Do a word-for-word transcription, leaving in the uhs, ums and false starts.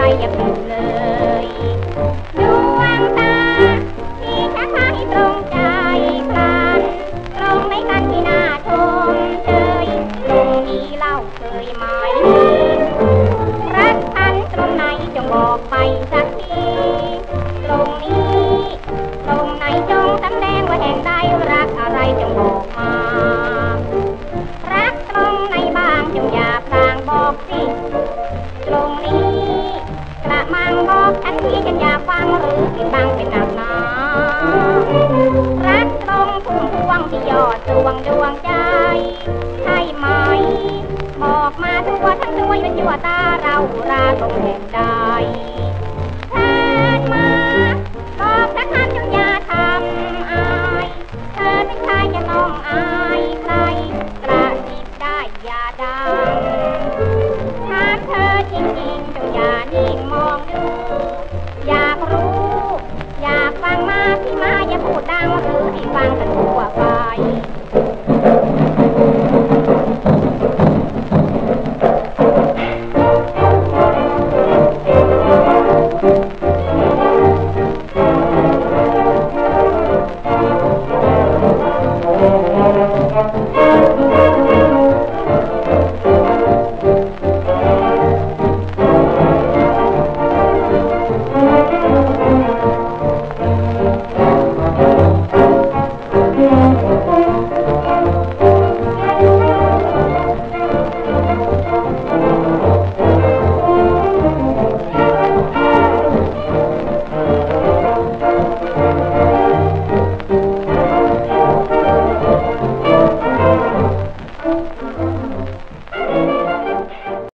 อย่าผิดเลยดวงตาที่ชักพาให้ตรงใจคลานตรงในกันที่น่าชมเชยตรงนี้เล่าเคยหมายรักท่านตรงไหนจงบอกไปสักทีตรงนี้ตรงไหนจงสำแดงว่าแห่งใดรักอะไรจงบอกมารักตรงไหนบ้างจงอย่าพลางบอกสิตรงนี้กระมังบอกฉันที่ฉันอยากฟังหรือปิดบังเป็นหนักหนารักตรงพุ่มพวงที่ยอดดวงดวงใจใช่ไหมบอกมาทั่วทั้งตัวยันยั่วตาเราราตรงแห่งใดเชิญมาบอกสักคำจงอย่าทำอายเธอเป็นชายจะต้องอายใครกระดิบได้อย่าดังถามเธอจริงๆจงอย่านิ่งมองดูอยากรู้อยากฟังมาพี่มาอย่าพูดดังหรือให้ฟังกันทั่วไป